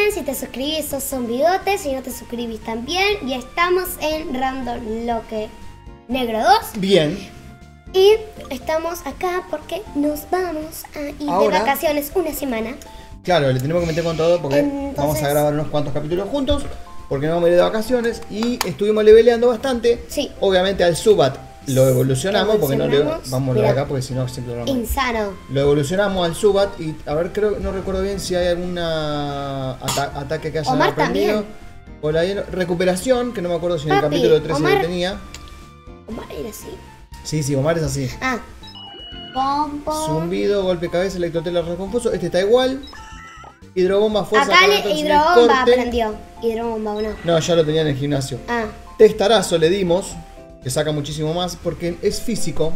bien, si te suscribís sos un bigote, si no te suscribís también. Y estamos en Random Loque Negro 2. Bien. Y estamos acá porque nos vamos a ir Ahora, de vacaciones una semana. Claro, le tenemos que meter con todo porque Entonces, vamos a grabar unos cuantos capítulos juntos. Porque nos vamos a ir de vacaciones y estuvimos leveleando bastante. Sí. Obviamente al Subat lo evolucionamos porque no le vamos a volver Mirá. acá porque si no siempre lo vamos. Insano. Lo evolucionamos al Subat y a ver, no recuerdo bien si hay alguna ataque que haya Omar aprendido. también. O la recuperación, que no me acuerdo si en el Papi, capítulo 13 Omar. lo tenía. Omar era así. Sí, Omar es así. Ah. Pom, pom. Zumbido, golpe de cabeza, electrotela, reconfuso. Este está igual. Hidrobomba, fuerza, Acá carácter, hidrobomba corte. aprendió. Hidrobomba o no. No, ya lo tenía en el gimnasio. Ah. Testarazo le dimos, que saca muchísimo más porque es físico.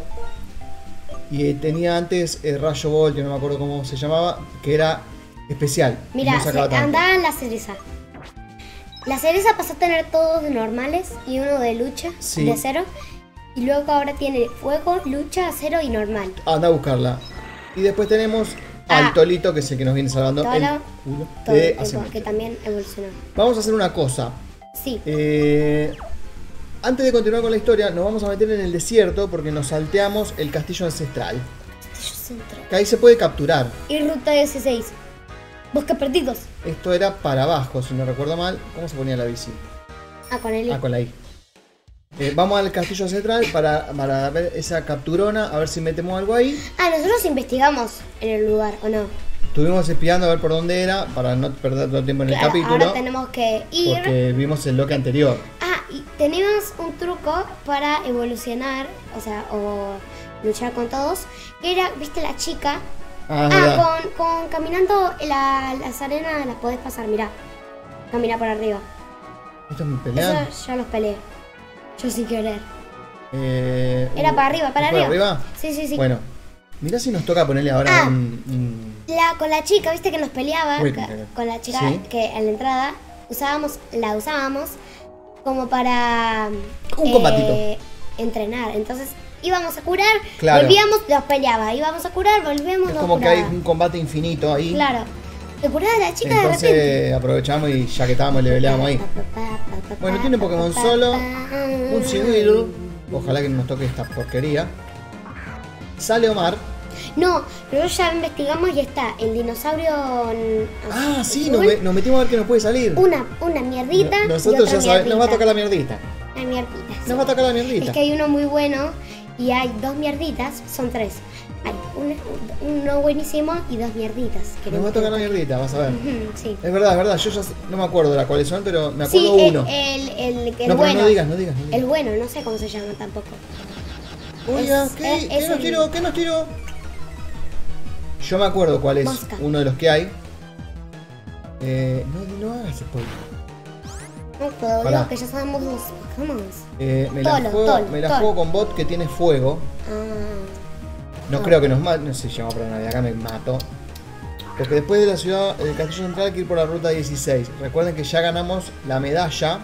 Y tenía antes Rayo Ball, que no me acuerdo cómo se llamaba, que era especial. Mira, no sacaba tanto. andaba en la cereza. La cereza pasó a tener todos de normales y uno de lucha, Sí. de cero. Y luego ahora tiene fuego, lucha, cero y normal. Anda a buscarla. Y después tenemos al Tolito, que es el que nos viene salvando Tolo, el culo Todo, de hace mucho. que también evolucionó. Vamos a hacer una cosa. Sí. Antes de continuar con la historia, nos vamos a meter en el desierto porque nos salteamos el castillo ancestral. Castillo Central. Que ahí se puede capturar. Y ruta 16. Bosque perdidos. Esto era para abajo, si no recuerdo mal. ¿Cómo se ponía la bici? Ah, con el I. Ah, con la I. Vamos al castillo central para ver esa capturona, a ver si metemos algo ahí. Ah, nosotros investigamos en el lugar, ¿o no? Estuvimos espiando a ver por dónde era, para no perder todo el tiempo en el Claro, capítulo. ahora tenemos que ir. Porque vimos el bloque anterior. Ah, y tenemos un truco para evolucionar, o sea, o luchar con todos. Que era, ¿viste la chica? verdad. Con caminando las arenas las podés pasar, mirá. Camina por arriba. ¿Esto me pelean? Eso yo los peleé. Yo sin querer. Era para arriba, para arriba. Sí. Bueno, mirá si nos toca ponerle ahora Ah. Con la chica, viste que nos peleaba. Uy, Con la chica sí. que en la entrada la usábamos como para Un combatito. entrenar. Entonces íbamos a curar, Claro. volvíamos, los peleaba. Íbamos a curar, volvíamos, Es nos como que curaba. hay un combate infinito ahí. Claro. Te curaba la chica de repente. Entonces aprovechamos y ya que estábamos leveleamos ahí. Bueno, tiene un Pokémon solo, un Civil. Ojalá que no nos toque esta porquería. Sale Omar. No, pero ya investigamos y está el dinosaurio. Ah, sí, azul, nos metimos a ver qué nos puede salir. una mierdita. Nosotros y ya otra sabemos, nos va a mierdita. tocar la mierdita. La mierdita. sí. Nos va a tocar la mierdita. Es que hay uno muy bueno y hay dos mierditas, son tres. Hay uno buenísimo y dos mierditas. que Nos va a tocar la mierdita, vas a ver. Ujú, sí. Es verdad, yo ya no me acuerdo de las cuáles son, pero me Sí, acuerdo uno. el No, pero bueno. no digas. El bueno, no sé cómo se llama tampoco. Oiga, es- ¿qué es nos el- tiró? ¿Qué nos tiró? Yo me acuerdo cuál es Mosca. uno de los que hay. No hagas spoiler. No puedo, Pará. digo que ya sabemos los Pokémon. Me la Tolo. juego con bot que tiene fuego. Ah, No creo que nos mate. No sé si llama para nadie. Acá me mato. Porque después de la ciudad del castillo central hay que ir por la ruta 16. Recuerden que ya ganamos la medalla.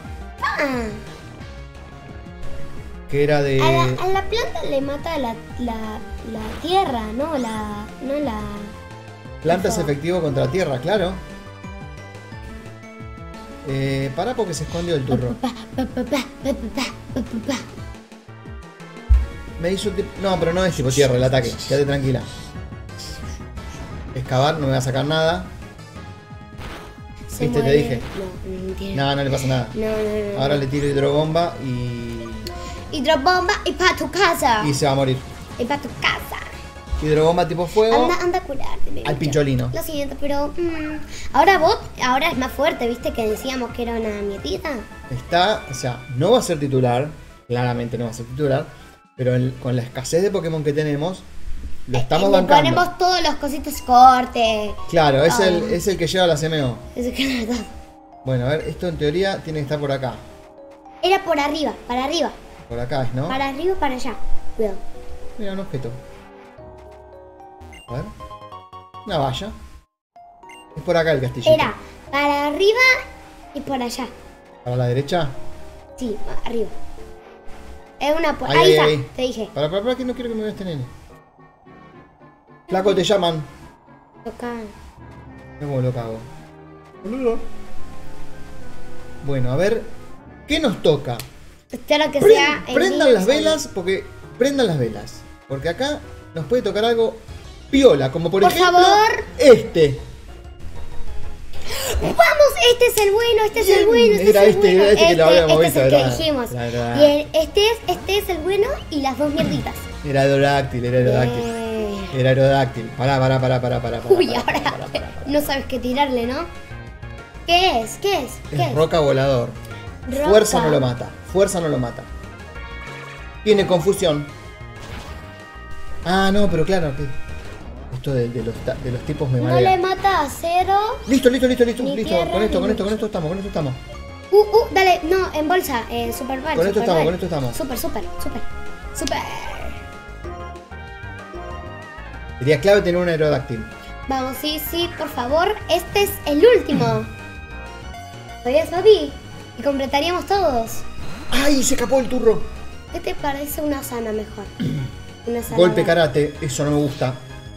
Que era de. a la planta le mata la tierra, no la. Plantas efectivo contra tierra, claro. Pará porque se escondió el turro. Me hizo tipo. No, pero no es tipo tierra el ataque. Quédate tranquila. Excavar, no me va a sacar nada. Se Viste, te muere. dije. No, mentira. No le pasa nada. No. Ahora le tiro hidrobomba y. Hidrobomba y para tu casa. Y se va a morir. Y para tu casa. Hidrobomba tipo fuego. Anda a curarte. Al pincholino. Lo siento, pero. Ahora es más fuerte, ¿viste? Que decíamos que era una mietita. Está, o sea, no va a ser titular. Claramente no va a ser titular. Pero con la escasez de Pokémon que tenemos, lo estamos Le bancando. ponemos todos los cositos corte. Claro, es todo. es el que lleva la CMO. Eso que es verdad. Bueno, a ver, esto en teoría tiene que estar por acá. Era por arriba, para arriba. Por acá es, ¿no? Para arriba, para allá. Cuidado. Mira, un objeto. A ver. Una valla. Es por acá el castillo. Era para arriba y por allá. ¿Para la derecha? Sí, arriba. Es una Ahí, ahí está, ahí. te dije. Para, que no quiero que me veas este nene. Flaco, te llaman. Toca. Mira cómo lo cago. boludo. Bueno, a ver. ¿Qué nos toca? Espero que sea el Prendan las niño velas, porque. Prendan las velas. Porque acá nos puede tocar algo piola, como por ejemplo. favor. Este. ¡Vamos! Este es el bueno, este es el bueno. Era este que lo habíamos visto, Este es el ¿verdad? que dijimos. Verdad. Y este es el bueno y las dos mierditas. Era aerodáctil, era aerodáctil. Era aerodáctil. Pará. Uy, ahora no sabes qué tirarle, ¿no? ¿Qué es? ¿Qué es? ¿Qué Es es? roca volador. Roca. Fuerza no lo mata. Fuerza no lo mata. Tiene confusión. Ah, no, pero claro que. Esto de los tipos me No marea. le mata a cero. Listo. Ni Listo. tierra, Con ni esto estamos. Dale, no, en bolsa, super ball. Con esto super ball. estamos. Super. Sería clave tener un aerodáctil. Vamos, sí, por favor. Este es el último. ¿Sabías, papi? Y completaríamos todos. ¡Ay! Se escapó el turro. ¿Qué te parece una sana mejor? Una sana. Golpe karate, eso no me gusta.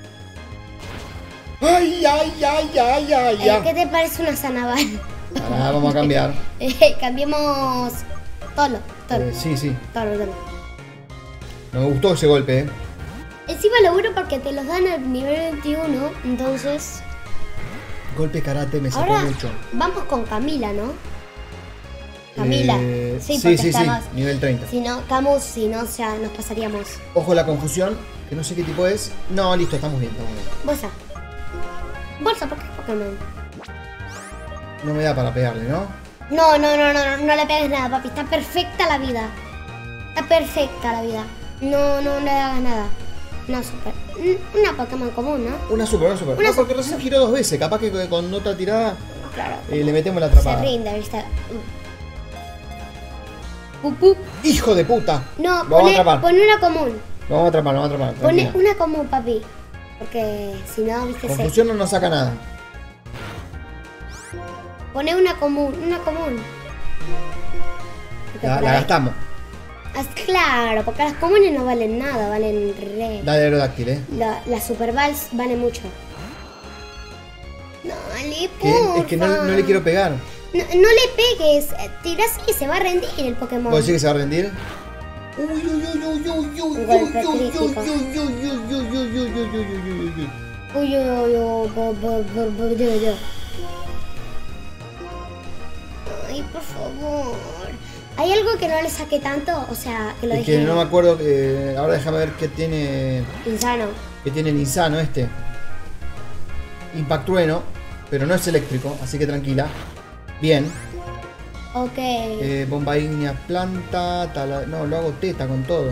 ¡Ay! ¿Qué te parece una Sanaval? Ahora vamos a cambiar. Cambiemos. Tolo. Sí. Tolo. No me gustó ese golpe, Encima lo bueno porque te los dan al nivel 21, entonces. Golpe karate me sacó Ahora mucho. vamos con Camila, ¿no? Camila. Sí, sí, porque estamos. nivel 30. Si no, Camus, si no, o sea, nos pasaríamos. Ojo la confusión, que no sé qué tipo es. No, listo, estamos bien. Bolsa. Bolsa, ¿por qué Pokémon? No me da para pegarle, ¿no? No le pegues nada, papi. Está perfecta la vida. No le hagas nada. No, super. Una Pokémon común, ¿no? Una super. Una No, porque recién giró 2 veces. Capaz que con otra tirada Claro. le metemos la atrapada. Se rinde, ¿viste? ¡Hijo de puta! No, Lo vamos a atrapar. pon una común. Lo vamos a atrapar. Pone tranquila. una común, papi. Porque si no, viste, Confusión no nos saca nada. Pone una común. Porque La por ahí- gastamos. Claro, porque las comunes no valen nada, valen re. Dale aerodáctil, Las Super Balls valen mucho. No, Es que no le quiero pegar. No le pegues, tiras y se va a rendir el Pokémon. ¿Puedo decir que se va a rendir? Golpe crítico. Ay, por favor. ¿Hay algo que no le saque tanto? O sea, que lo Es deje que no me acuerdo. Ahora déjame ver qué tiene. insano. Que tiene el insano este. Impact trueno, pero no es eléctrico, así que tranquila. Bien. Ok. Bomba ígnea, planta, no, lo hago teta con todo.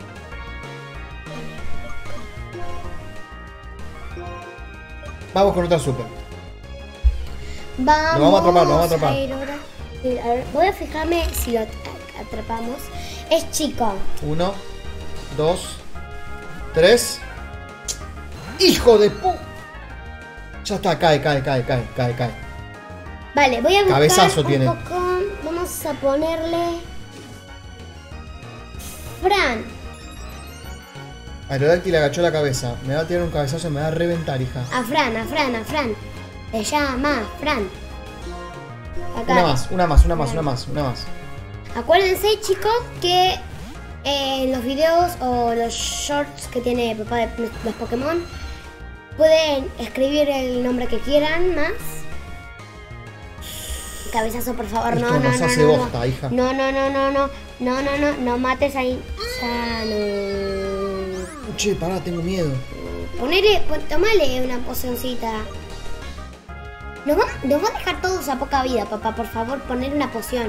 Vamos con otra super. Vamos, Lo vamos a atrapar. a ir ahora. Sí, a ver, voy a fijarme si lo atrapamos. Es chico. 1, 2, 3. ¡Hijo de pu! Ya está, cae. Vale, voy a buscar Cabezazo un tiene. poco. Vamos a ponerle Fran. Aerodáctil agachó la cabeza. Me va a tirar un cabezazo y me va a reventar, hija. A Fran. Se llama Fran. Acá. Una más. Acuérdense, chicos, que en los videos o los shorts que tiene papá de los Pokémon pueden escribir el nombre que quieran más. Cabezazo, por favor. Esto nos hace bosta, hija. No mates ahí. Che, pará, tengo miedo. Tomale una pocioncita. Nos va a dejar todos a poca vida, papá. Por favor, poner una poción.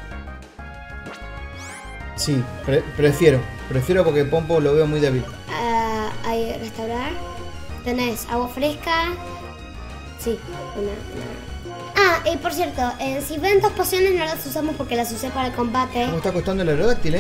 Sí, prefiero porque Pompo lo veo muy débil. Ahí, restaurar. Tenés agua fresca. Sí, por cierto, si ven 2 pociones no las usamos porque las usé para el combate. ¿Cómo está costando el aerodáctil,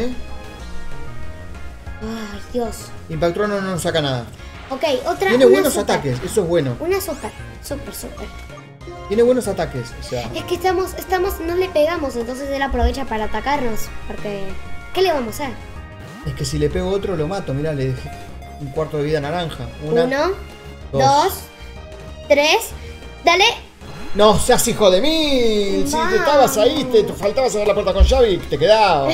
Ay, Dios. Impact trueno no nos saca nada. Ok, otra. Tiene una buenos super. ataques, eso es bueno. Una super. Tiene buenos ataques, o sea. Es que no le pegamos, entonces él aprovecha para atacarnos. Porque, ¿qué le vamos a hacer? Es que si le pego otro lo mato, mirá, le dejé un cuarto de vida naranja. 1, 1, 2, 3. Dale. No seas hijo de mí. Si te estabas ahí, te faltaba cerrar la puerta con llave y te quedabas.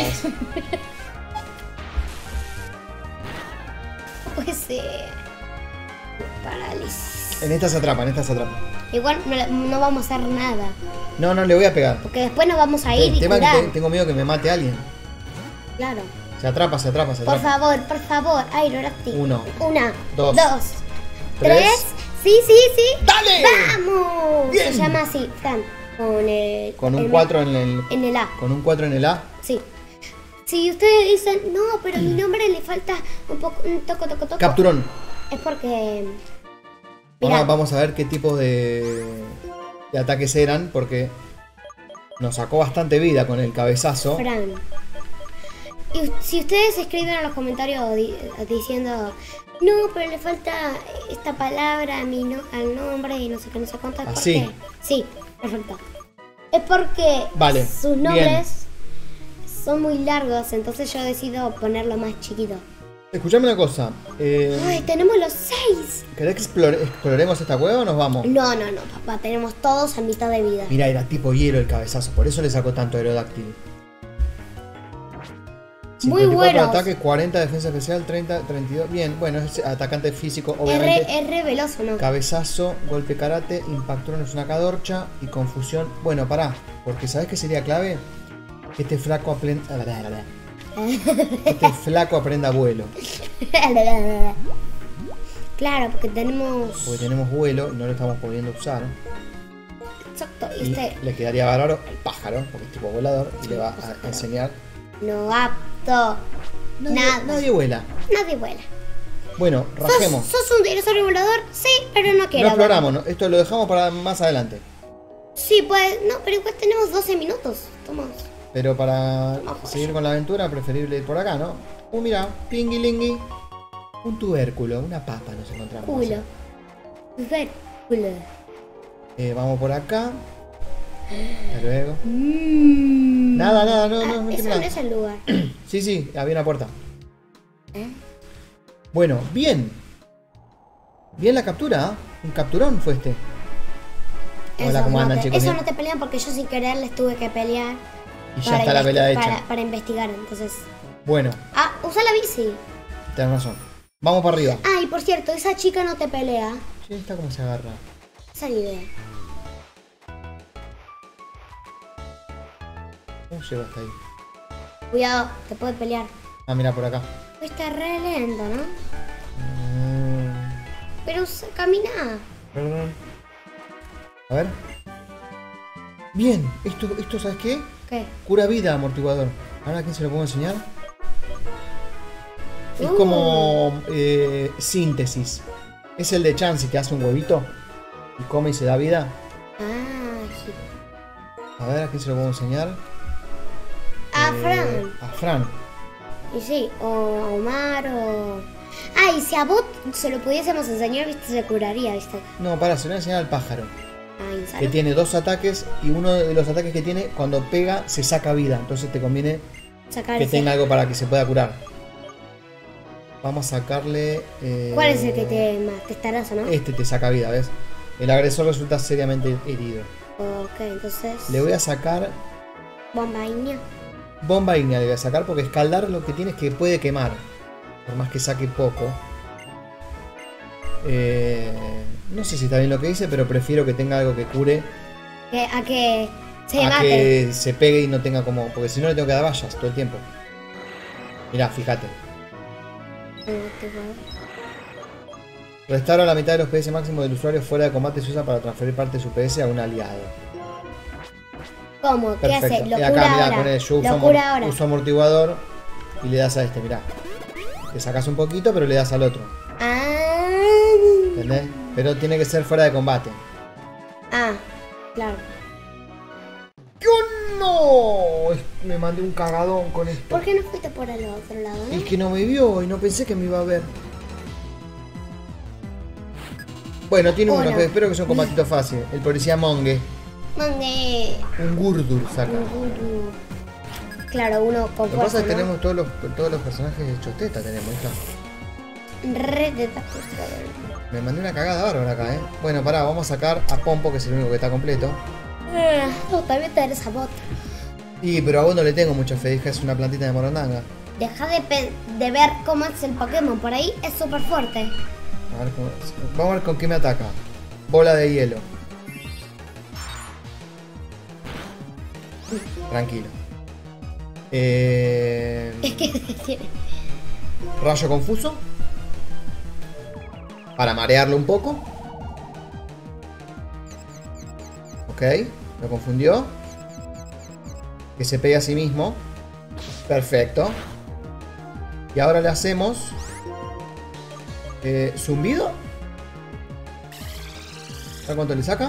Puede ser. Parálisis. En esta se atrapa, en esta se atrapa. Igual no vamos a hacer nada. No, no le voy a pegar. Porque después nos vamos a ir El y tema es curar. que tengo miedo que me mate alguien. Claro. Se atrapa, se atrapa, se Por atrapa. favor, Aerorasti. Uno. Una. Dos. Tres. Tres. Sí, sí, sí. ¡Dale! ¡Vamos! Bien. Se llama así, Fran. Con un 4 en el A. Con un 4 en el A. Sí. Si ustedes dicen, no, pero mi nombre le falta un poco, un toco. Capturón. Es porque... Ahora Mirá, vamos a ver qué tipo de ataques eran, porque nos sacó bastante vida con el cabezazo. Fran. Y si ustedes escriben en los comentarios diciendo, no, pero le falta esta palabra al nombre y no sé qué, no sé cuánto. ¿Es ¿Así? por qué? Sí, perfecto. Es porque Vale, sus nombres son muy largos, entonces yo decido ponerlo más chiquito. Escuchame una cosa. ¡Ay, tenemos los 6! ¿Querés que exploremos esta cueva o nos vamos? No, papá, tenemos todos a mitad de vida. Mira, era tipo hielo el cabezazo, por eso le sacó tanto aerodáctil. Muy 54 buenos. ataques, 40 defensa especial, 30, 32. Bien, bueno, es atacante físico, Es obviamente. re veloz, ¿no? Cabezazo, golpe karate, impactón es una cadorcha y confusión. Bueno, pará, porque ¿sabés qué sería clave? Que este flaco aprenda. Este flaco aprenda vuelo. Claro, porque tenemos... Porque tenemos vuelo y no lo estamos pudiendo usar. Exacto, Y le quedaría bárbaro el pájaro, porque es tipo volador, y le va a enseñar. No apto. Nada. Nadie vuela. Nadie vuela. Bueno, rajemos. ¿Sos un dinosaurio volador? Sí, pero no quiero. No exploramos, ¿no? Esto lo dejamos para más adelante. Sí, pues, no, pero igual tenemos 12 minutos. Tomamos. Pero para seguir con la aventura, preferible ir por acá, ¿no? Mira, pingui-lingui. Un tubérculo, una papa nos encontramos. Culo. Culo. Vamos por acá. Hasta luego. Nada, no Eso tiene no nada. es el lugar. Sí, había una puerta. ¿Eh? Bueno, bien. Bien la captura, ¿ah? Un capturón fue este. Hola, ¿cómo andan, chicos? Eso Bien. no te pelean porque yo sin querer les tuve que pelear. Y ya está la pelea hecha. Para investigar, entonces. Bueno, Ah, usa la bici. tenés razón. Vamos para arriba. Ah, y por cierto, esa chica no te pelea. Che, ¿esta cómo se agarra? Esa es la idea. ¿Cómo llego hasta ahí? Cuidado, te puede pelear. Ah, mira, por acá. Está re lento, ¿no? Mm, Pero camina. Perdón. A ver. Bien, esto ¿sabes qué? ¿Qué? Cura vida, amortiguador. Ahora, ¿a quién se lo puedo enseñar? Es Uh. como síntesis. Es el de Chansey que hace un huevito y come y se da vida. Ah, sí. A ver, ¿a quién se lo puedo enseñar? A Fran. A Fran. Y sí, o a Omar o... Ah, y si a Bot se lo pudiésemos enseñar, viste, se curaría, viste. No, para, se lo voy a enseñar al pájaro. Ah, Que insano. tiene 2 ataques y uno de los ataques que tiene, cuando pega, se saca vida. Entonces te conviene Sacar que ese. tenga algo para que se pueda curar. Vamos a sacarle... ¿Cuál es el que te más testarazo, no? Este te saca vida, ¿ves? El agresor resulta seriamente herido. Ok, entonces... Le voy a sacar... Bomba ignea. Bomba ignea le voy a sacar porque escaldar lo que tiene es que puede quemar. Por más que saque poco. No sé si está bien lo que dice, pero prefiero que tenga algo que cure A que se a mate. que se pegue y no tenga como... Porque si no le tengo que dar vallas todo el tiempo. Mirá, fíjate. Restaura la mitad de los PS máximos del usuario fuera de combate. Se usa para transferir parte de su PS a un aliado. ¿Cómo? ¿Qué hace? Perfecto. Lo Y cura acá, mirá, ahora. poné, yo Lo cura ahora. uso amortiguador y le das a este, mirá. Le sacas un poquito, pero le das al otro. Ah. ¿Entendés? Pero tiene que ser fuera de combate. Ah, claro. ¡Yo no! Me mandé un cagadón con esto. ¿Por qué no fuiste por el otro lado, no? Es que no me vio y no pensé que me iba a ver. Bueno, tiene uno Hola. que espero que sea un combatito fácil. El policía Monge. Mande. Un Gurdur saca. Claro, uno con Lo que pasa fuerza, es que ¿no? tenemos todos los personajes hechos teta, tenemos. Ahí está. Re detesto este Dragon. Me mandé una cagada bárbara acá, Bueno, pará, vamos a sacar a Pompo, que es el único que está completo. No, también te esa bot. Y pero a vos no le tengo mucha fe, hija, es una plantita de morondanga. Deja de ver cómo es el Pokémon. Por ahí es súper fuerte. A ver vamos a ver con qué me ataca. Bola de hielo. Tranquilo. Es que tiene. Rayo confuso. Para marearlo un poco. Ok, lo confundió. Que se pegue a sí mismo. Perfecto. Y ahora le hacemos zumbido. ¿A cuánto le saca?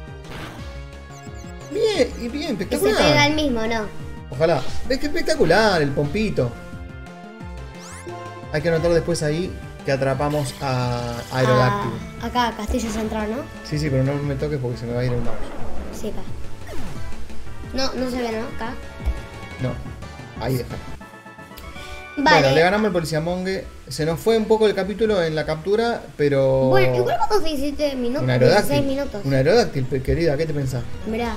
Bien, y bien, Que se espectacular. pega el mismo, ¿no? Ojalá. ¿Ves qué espectacular el pompito? Hay que anotar después ahí que atrapamos a Aerodactyl. Acá, Castillo Central, ¿no? Sí, sí, pero no me toques porque se me va a ir el mouse. Sí, acá. No, no se ve, ¿no? Acá. No, ahí deja. Vale. Bueno, le ganamos al Policía Monge. Se nos fue un poco el capítulo en la captura, pero... Bueno, igual vamos 17 minutos. Un 16 Aerodáctil. minutos. Un Aerodáctil, querida, ¿qué te pensás? Mirá,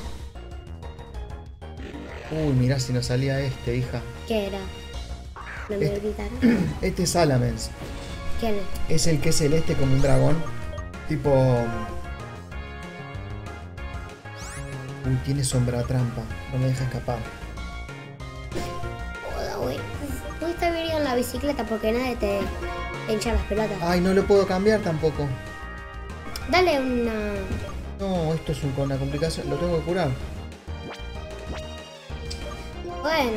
Uy, mirá si nos salía este, hija. ¿qué era? No me Este. gritaron. Este es Salamence. ¿Quién es? Es el que es celeste como un dragón. Tipo... Uy, tiene sombra trampa. No me deja escapar. Joda, güey. Pudiste haber ido en la bicicleta porque nadie te hincha las pelotas. Ay, no lo puedo cambiar tampoco. Dale una... No, esto es una complicación. Lo tengo que curar. Bueno,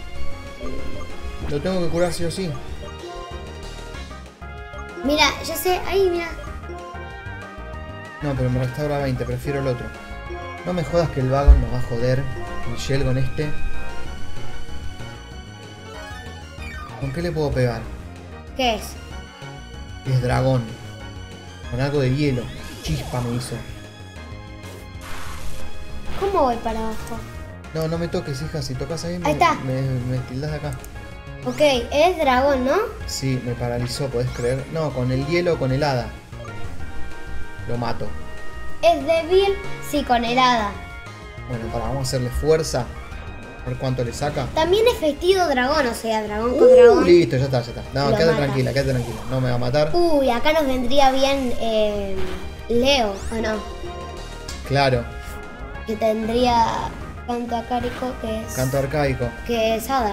Lo tengo que curar sí o sí. mira, ya sé, ahí mira. No, pero me restaura 20. Prefiero el otro. No me jodas que el Vagon nos va a joder. Michelle con este. ¿Con qué le puedo pegar? ¿Qué es? Es dragón. Con algo de hielo. Chispa me hizo. ¿Cómo voy para abajo? No, no me toques, hija. Si tocas ahí, Ahí está. me tildás de acá. Ok, es dragón, ¿no? Sí, me paralizó, ¿podés creer? No, con el hielo, con el hada. Lo mato. Es débil, sí, con helada. Bueno, vamos a hacerle fuerza. A ver cuánto le saca. También es vestido dragón, o sea, dragón con dragón. Listo, ya está, ya está. No, Lo quédate mata. tranquila, quédate tranquila. No me va a matar. Uy, acá nos vendría bien Leo, ¿o no? Claro, Que tendría canto acárico, canto arcaico. que es hada.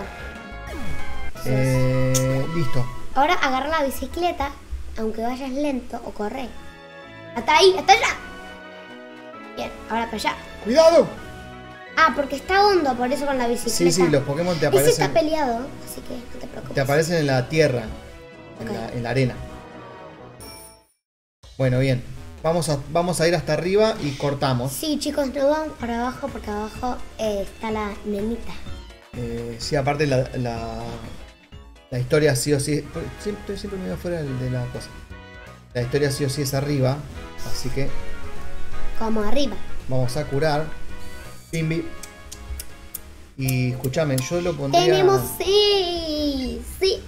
Listo. Ahora agarra la bicicleta, aunque vayas lento, o corre. Hasta ahí, hasta allá. Bien, ahora para allá. ¡Cuidado! Ah, porque está hondo, por eso con la bicicleta. Sí, sí, los Pokémon te Ese está aparecen. peleado, así que no te preocupes. Te aparecen en la tierra. En, Ok. en la arena. Bueno, bien. Vamos a ir hasta arriba y cortamos. Sí, chicos, no vamos para abajo porque abajo está la nenita. Sí, aparte la historia sí o sí. Siempre me voy afuera de la cosa. La historia sí o sí es arriba. Así que Como arriba. vamos a curar. Pimbi. Y escúchame, yo lo pondría. Tenemos sí.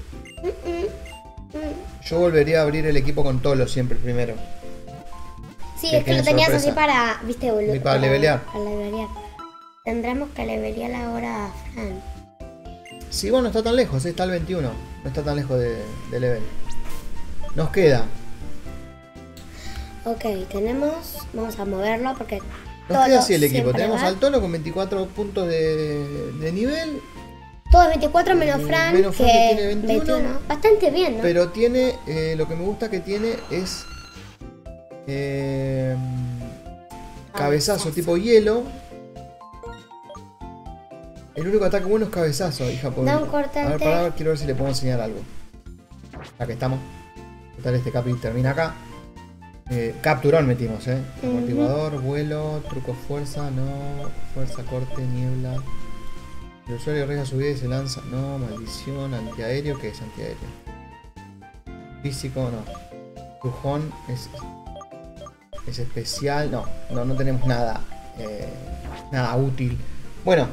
Yo volvería a abrir el equipo con Tolo siempre primero. Sí, Que es que lo tiene tenías sorpresa. así para, viste, boludo. Y para levelear. Para levelear. Tendremos que levelear ahora a Fran. Sí, bueno, no está tan lejos, está al 21. No está tan lejos de level. Nos queda. Ok, tenemos. Vamos a moverlo porque. Nos queda así el equipo. siempre Tenemos va. al Tolo con 24 puntos de nivel. Todos 24 menos Fran, Menos Fran, que tiene 21. Bastante bien, ¿no? Pero tiene. Lo que me gusta que tiene es. Cabezazo tipo hielo. El único ataque bueno es cabezazo, hija. Da un cortante. A ver, para, quiero ver si le puedo enseñar algo. Acá estamos. Total, este capi termina acá. Capturón metimos, Amortiguador, vuelo, truco fuerza, no. Fuerza, corte, niebla. El usuario arriesga su vida y se lanza. No, maldición, antiaéreo. ¿Qué es antiaéreo? Físico, no. Brujón es especial. No tenemos nada. Nada útil. Bueno.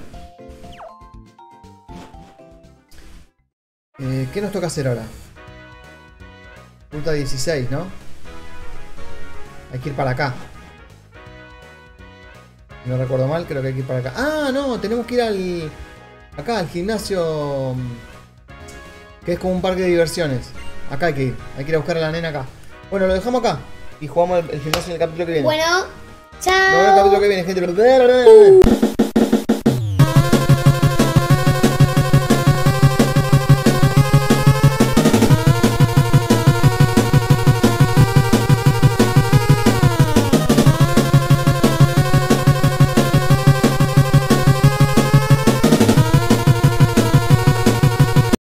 ¿Qué nos toca hacer ahora? Ruta 16, ¿no? Hay que ir para acá. Si no recuerdo mal, creo que hay que ir para acá. Ah, no, tenemos que ir al... Acá, al gimnasio... Que es como un parque de diversiones. Acá hay que ir. Hay que ir a buscar a la nena acá. Bueno, lo dejamos acá. Y jugamos el gimnasio en el capítulo que viene. Bueno, Nos vemos en el chao. capítulo que viene, gente.